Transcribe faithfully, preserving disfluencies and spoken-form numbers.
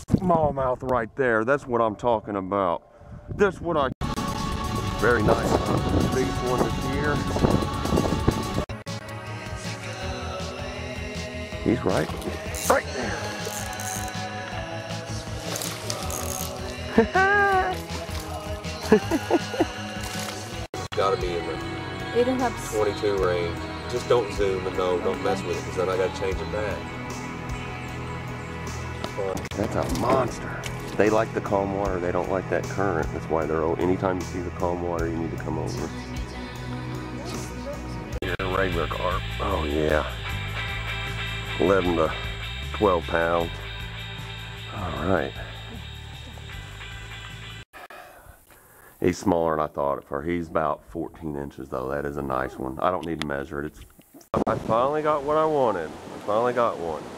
Smallmouth right there. That's what I'm talking about. That's what I... Very nice. Uh, biggest one this year. He's right. Right there. Gotta be in the It have twenty-two range. Just don't zoom and no, don't mess with it, because then I gotta change it back. That's a monster. They like the calm water. They don't like that current. That's why they're. Anytime you see the calm water, you need to come over. Here's a regular carp. Oh yeah, eleven to twelve pounds. All right. He's smaller than I thought at first. He's about fourteen inches though. That is a nice one. I don't need to measure it. It's. I finally got what I wanted. I finally got one.